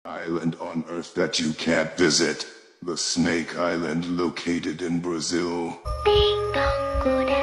island on Earth that you can't visit. The Snake Island located in Brazil. Ding dong, good